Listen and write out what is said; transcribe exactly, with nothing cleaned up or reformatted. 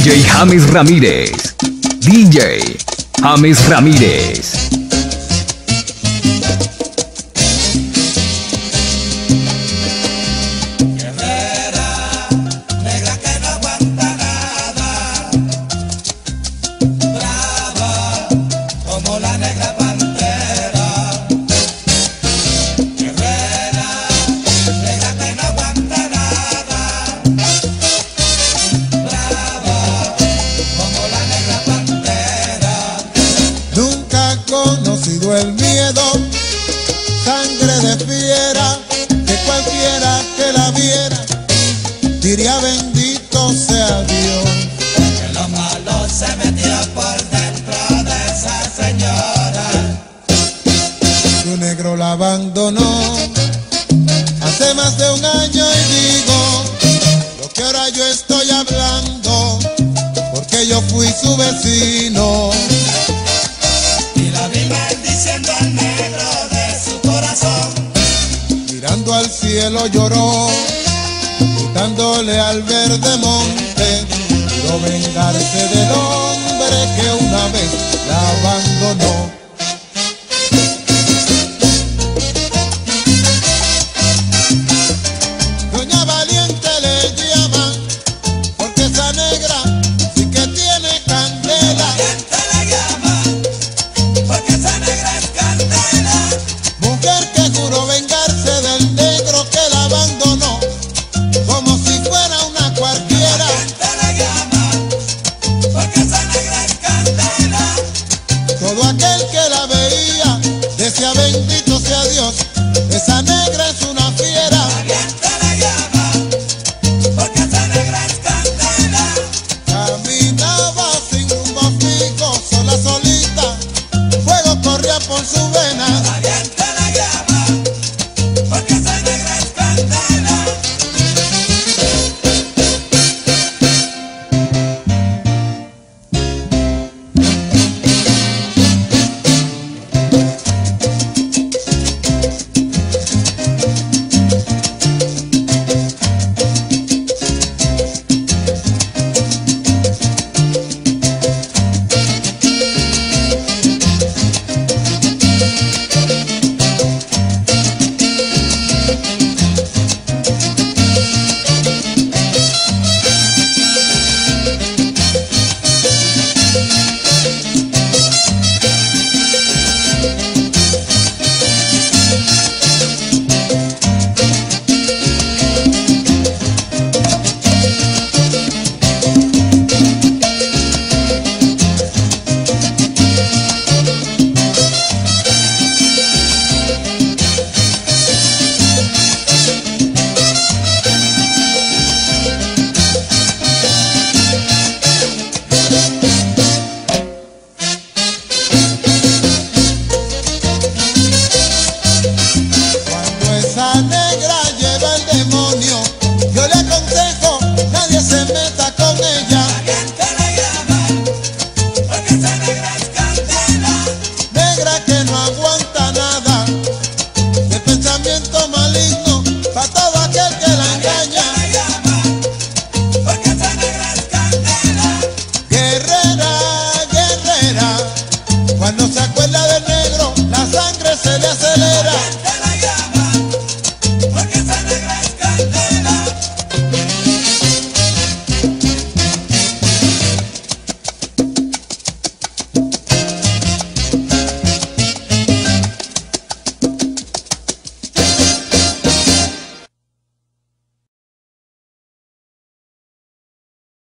D J James Ramírez. D J James Ramírez. El miedo, sangre de fiera, que cualquiera que la viera diría bendito sea Dios. Que lo malo se metió por dentro de esa señora. Su negro la abandonó hace más de un año y digo lo que ahora yo estoy hablando, porque yo fui su vecino. Diciendo al negro de su corazón, mirando al cielo lloró, gritándole al verde monte, quiero vengarse del hombre que una vez la abandonó.